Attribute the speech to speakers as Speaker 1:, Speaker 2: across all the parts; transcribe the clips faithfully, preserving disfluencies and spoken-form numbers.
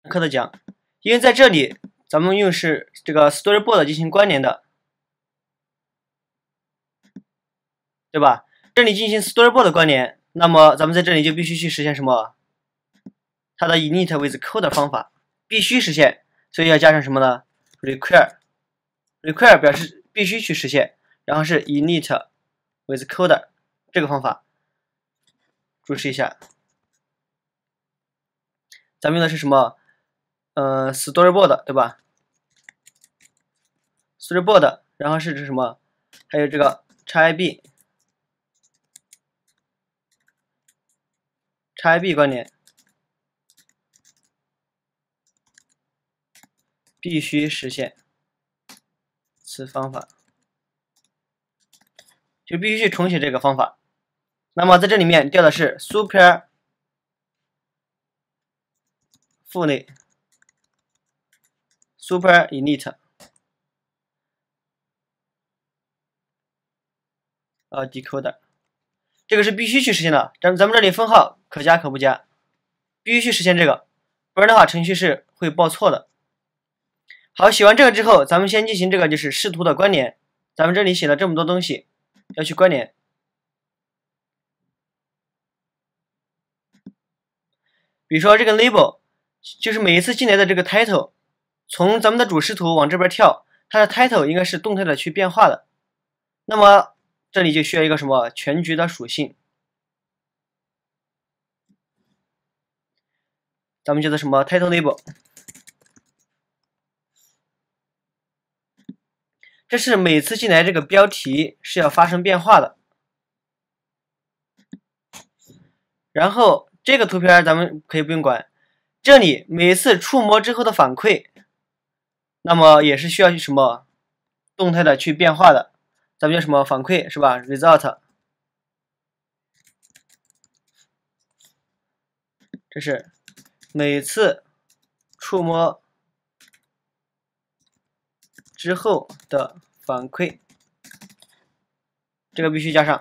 Speaker 1: 课的讲，因为在这里咱们用是这个 storyboard 进行关联的，对吧？这里进行 storyboard 的关联，那么咱们在这里就必须去实现什么？它的 init with code 方法必须实现，所以要加上什么呢 ？require require 表示必须去实现，然后是 init with code 这个方法，注释一下。咱们用的是什么？呃 ，storyboard 对吧 ？storyboard， 然后是指什么？还有这个 xib xib 关联，必须实现此方法，就必须去重写这个方法。那么在这里面调的是 super 腹内 super init。呃 ，decoder， 这个是必须去实现的。咱咱们这里分号可加可不加，必须去实现这个，不然的话程序是会报错的。好，写完这个之后，咱们先进行这个就是视图的关联。咱们这里写了这么多东西，要去关联。比如说这个 label， 就是每一次进来的这个 title， 从咱们的主视图往这边跳，它的 title 应该是动态的去变化的。那么这里就需要一个什么全局的属性，咱们叫做什么 title label， 这是每次进来这个标题是要发生变化的。然后这个图片咱们可以不用管，这里每次触摸之后的反馈，那么也是需要去什么动态的去变化的。咱们叫什么反馈是吧 ？result， 这是每次触摸之后的反馈，这个必须加上。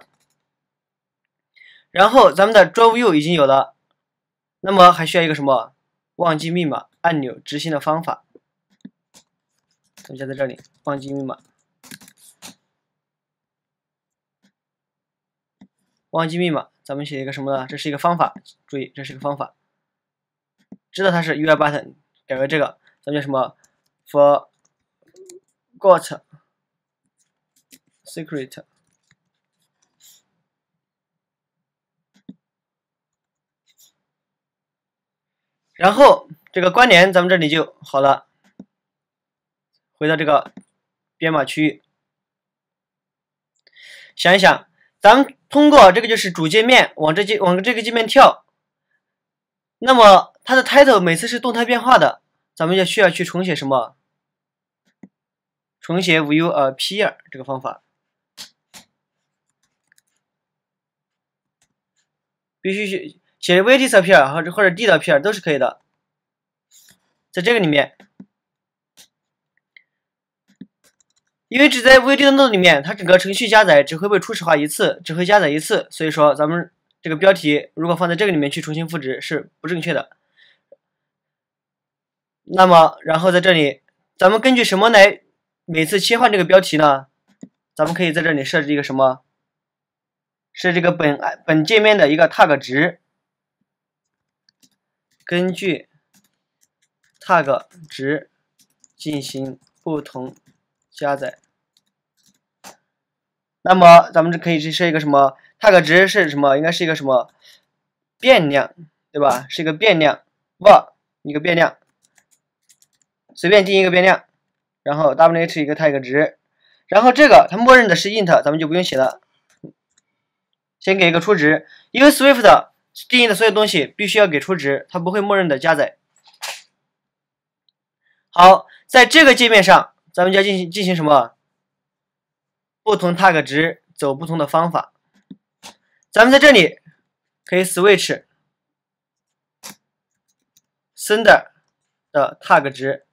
Speaker 1: 然后咱们的 draw view 已经有了，那么还需要一个什么忘记密码按钮执行的方法，咱们加在这里，忘记密码。忘记密码，咱们写一个什么呢？这是一个方法，注意，这是一个方法。知道它是 U I button， 改为这个，咱们叫什么 ？forgot secret。然后这个关联，咱们这里就好了。回到这个编码区域，想一想。咱们通过这个就是主界面往这界往这个界面跳，那么它的 title 每次是动态变化的，咱们就需要去重写什么？重写 view appear 这个方法，必须去写 vertex appear 或者或者 d 的 appear 都是可以的，在这个里面。因为只在 V D 的 node 里面，它整个程序加载只会被初始化一次，只会加载一次，所以说咱们这个标题如果放在这个里面去重新复制是不正确的。那么，然后在这里，咱们根据什么来每次切换这个标题呢？咱们可以在这里设置一个什么？是这个本本界面的一个 tag 值，根据 tag 值进行不同加载。那么咱们这可以去设一个什么 tag 值是什么？应该是一个什么变量，对吧？是一个变量 var 一个变量，随便定一个变量，然后 wh 一个 tag 值，然后这个它默认的是 int， 咱们就不用写了，先给一个初值，因为 Swift 定义的所有东西必须要给初值，它不会默认的加载。好，在这个界面上，咱们就要进行进行什么？不同 tag 值走不同的方法。咱们在这里可以 switch sender 的 tag 值，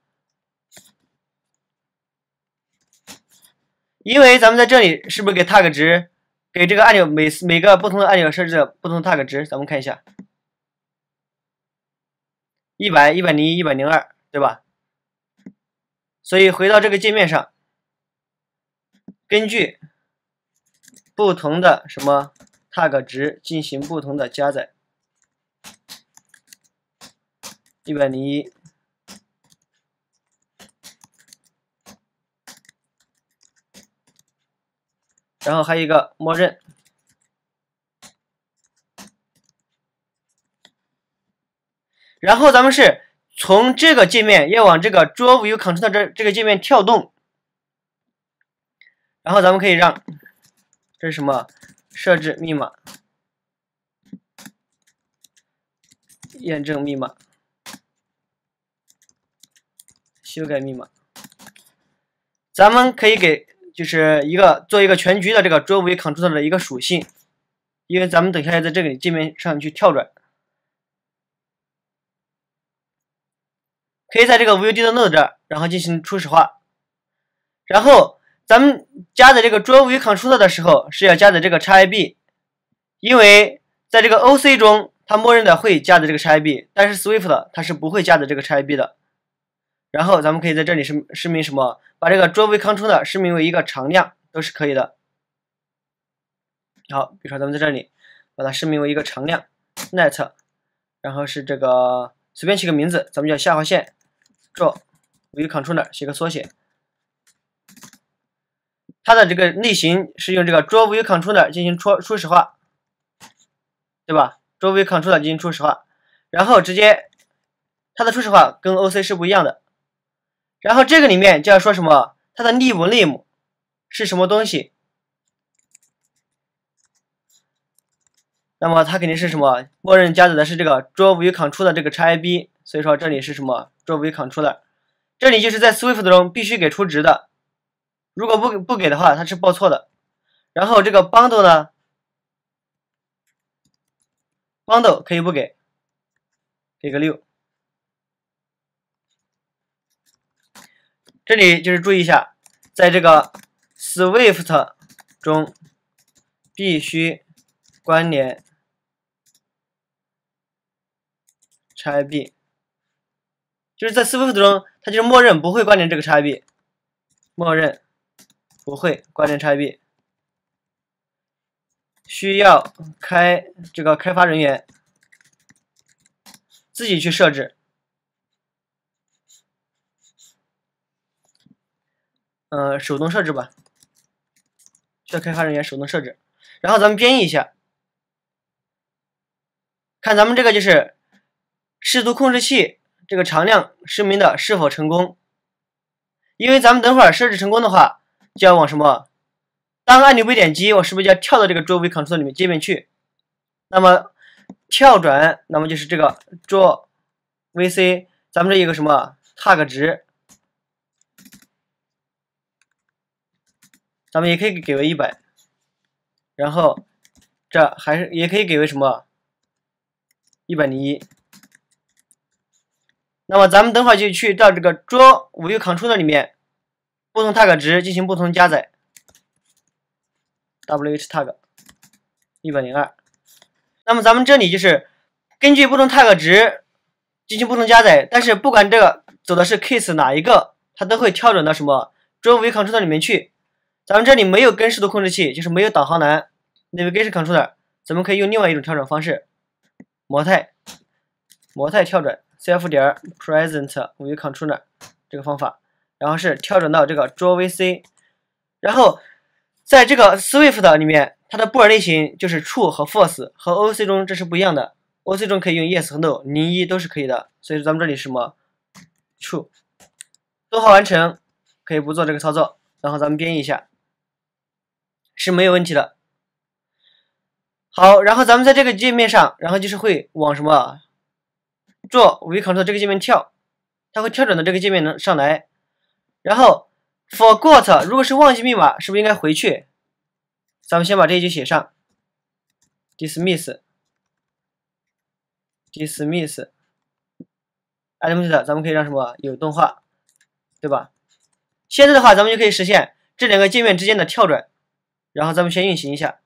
Speaker 1: 因为咱们在这里是不是给 tag 值给这个按钮每每个不同的按钮设置了不同的 tag 值？咱们看一下。 一百、一百零一、一百零二，对吧？所以回到这个界面上，根据不同的什么 tag 值进行不同的加载，一百零一。然后还有一个默认，然后咱们是从这个界面要往这个 draw view controller 这这个界面跳动，然后咱们可以让这是什么？设置密码，验证密码，修改密码，咱们可以给。就是一个做一个全局的这个 draw view controller 的一个属性，因为咱们等下来在这个界面上去跳转，可以在这个 view d 的 node 这儿，然后进行初始化。然后咱们加载这个 draw view controller 的时候是要加载这个 xib， 因为在这个 O C 中它默认的会加载这个 xib， 但是 Swift 它是不会加载这个 xib 的。然后咱们可以在这里示示明什么？把这个 draw view controller 示明为一个常量都是可以的。好，比如说咱们在这里把它示明为一个常量 net， 然后是这个随便起个名字，咱们叫下划线 draw view controller， 写个缩写。它的这个类型是用这个 draw view controller 进行初初始化，对吧 ？draw view controller 进行初始化，然后直接它的初始化跟 O C 是不一样的。然后这个里面就要说什么？它的 lib name 是什么东西？那么它肯定是什么？默认加载的是这个 draw view controller 的这个 xib， 所以说这里是什么 draw view controller？ 这里就是在 Swift 中必须给出值的，如果不不给的话，它是报错的。然后这个 bundle 呢 ，bundle 可以不给，给个六。这里就是注意一下，在这个 Swift 中必须关联 xib， 就是在 Swift 中，它就是默认不会关联这个 xib， 默认不会关联 xib， 需要开这个开发人员自己去设置。呃，手动设置吧，需要开发人员手动设置。然后咱们编译一下，看咱们这个就是视图控制器这个常量示明的是否成功。因为咱们等会儿设置成功的话，就要往什么？当按钮被点击，我是不是就要跳到这个 draw view controller 里面界面去？那么跳转，那么就是这个 draw vc， 咱们这有个什么 tag 值？咱们也可以给为一百，然后这还是也可以给为什么一百零一。那么咱们等会儿就去到这个 draw view controller 里面，不同 tag 值进行不同加载 ，wh tag 一百零二。那么咱们这里就是根据不同 tag 值进行不同加载，但是不管这个走的是 case 哪一个，它都会跳转到什么 draw view controller 里面去。咱们这里没有跟视图控制器，就是没有导航栏 navigation controller， 咱们可以用另外一种跳转方式，模态模态跳转 cf 点 present view controller 这个方法，然后是跳转到这个 draw vc， 然后在这个 Swift 里面，它的布尔类型就是 true 和 false， 和 O C 中这是不一样的。O C 中可以用 yes 和 no， 零一都是可以的，所以说咱们这里是什么 true， 逗号完成，可以不做这个操作，然后咱们编译一下。是没有问题的。好，然后咱们在这个界面上，然后就是会往什么做 view controller 这个界面跳，它会跳转到这个界面上来。然后 forgot 如果是忘记密码，是不是应该回去？咱们先把这一句写上 ，dismiss dismiss animated 咱们可以让什么有动画，对吧？现在的话，咱们就可以实现这两个界面之间的跳转。然后咱们先运行一下，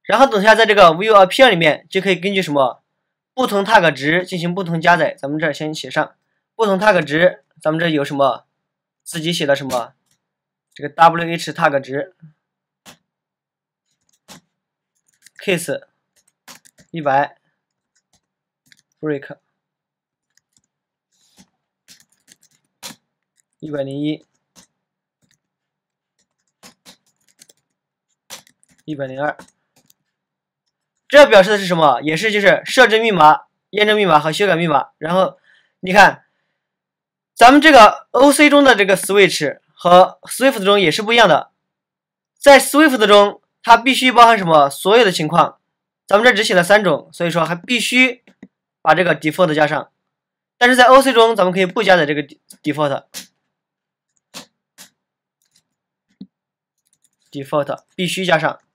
Speaker 1: 然后等下在这个 view appear 里面就可以根据什么不同 tag 值进行不同加载。咱们这儿先写上不同 tag 值，咱们这有什么自己写的什么这个 wh tag 值 case 一百 break 一百零一一百零二，这表示的是什么？也是就是设置密码、验证密码和修改密码。然后你看，咱们这个 O C 中的这个 switch 和 Swift 中也是不一样的。在 Swift 中，它必须包含什么？所有的情况。咱们这只写了三种，所以说还必须把这个 default 加上。但是在 O C 中，咱们可以不加载这个 default。default 必须加上。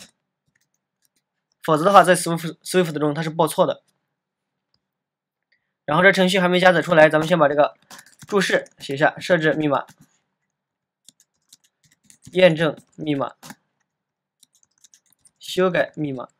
Speaker 1: 否则的话，在 Swift Swift 中它是报错的。然后这程序还没加载出来，咱们先把这个注释写下：设置密码、验证密码、修改密码。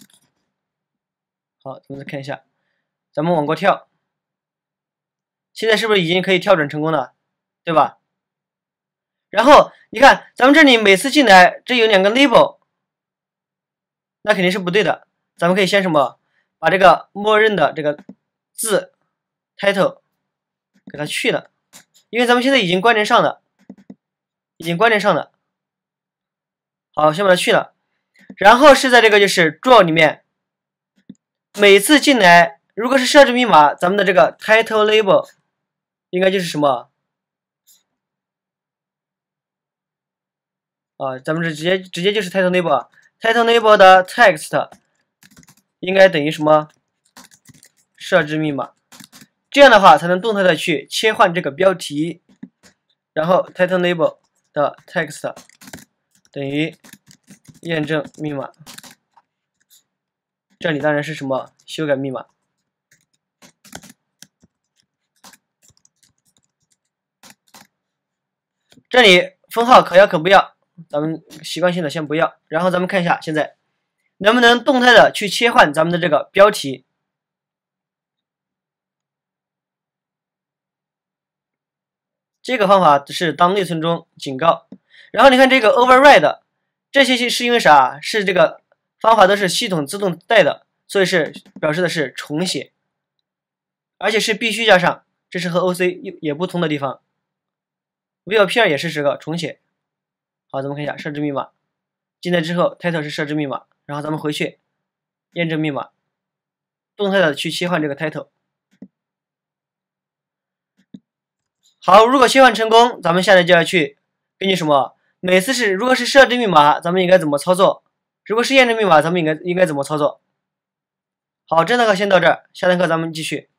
Speaker 1: 好，咱们再看一下，咱们往过跳，现在是不是已经可以跳转成功了，对吧？然后你看，咱们这里每次进来，这有两个 label。那肯定是不对的，咱们可以先什么，把这个默认的这个字 title 给它去了，因为咱们现在已经关联上了，已经关联上了。好，先把它去了，然后是在这个就是 draw 里面，每次进来，如果是设置密码，咱们的这个 title label 应该就是什么啊？咱们这直接直接就是 title label。title label 的 text 应该等于什么？设置密码，这样的话才能动态的去切换这个标题。然后 title label 的 text 等于验证密码，这里当然是什么？修改密码。这里分号可要可不要。咱们习惯性的先不要，然后咱们看一下现在能不能动态的去切换咱们的这个标题。这个方法是当内存中警告。然后你看这个 override 这些是因为啥？是这个方法都是系统自动带的，所以是表示的是重写，而且是必须加上，这是和 O C 也不同的地方。view appear 也是这个重写。好，咱们看一下设置密码，进来之后 title 是设置密码，然后咱们回去验证密码，动态的去切换这个 title。好，如果切换成功，咱们现在就要去根据什么？每次是如果是设置密码，咱们应该怎么操作？如果是验证密码，咱们应该应该怎么操作？好，这堂课先到这儿，下堂课咱们继续。